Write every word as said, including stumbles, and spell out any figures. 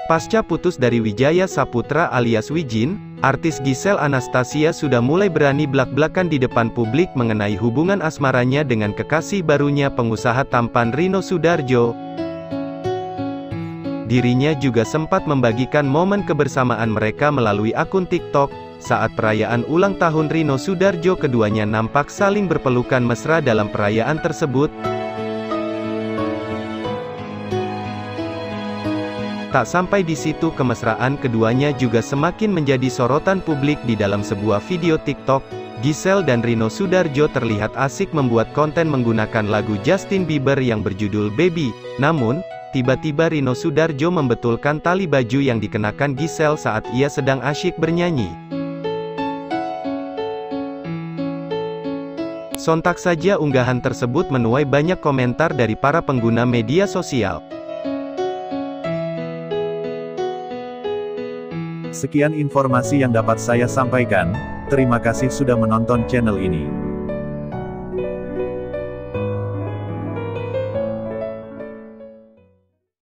Pasca putus dari Wijaya Saputra alias Wijin, artis Giselle Anastasia sudah mulai berani blak-blakan di depan publik mengenai hubungan asmaranya dengan kekasih barunya pengusaha tampan Rino Soedarjo. Dirinya juga sempat membagikan momen kebersamaan mereka melalui akun TikTok. Saat perayaan ulang tahun Rino Soedarjo, keduanya nampak saling berpelukan mesra dalam perayaan tersebut. Tak sampai di situ, kemesraan keduanya juga semakin menjadi sorotan publik. Di dalam sebuah video TikTok, Giselle dan Rino Soedarjo terlihat asik membuat konten menggunakan lagu Justin Bieber yang berjudul Baby. Namun, tiba-tiba Rino Soedarjo membetulkan tali baju yang dikenakan Giselle saat ia sedang asyik bernyanyi. Sontak saja unggahan tersebut menuai banyak komentar dari para pengguna media sosial. Sekian informasi yang dapat saya sampaikan. Terima kasih sudah menonton channel ini.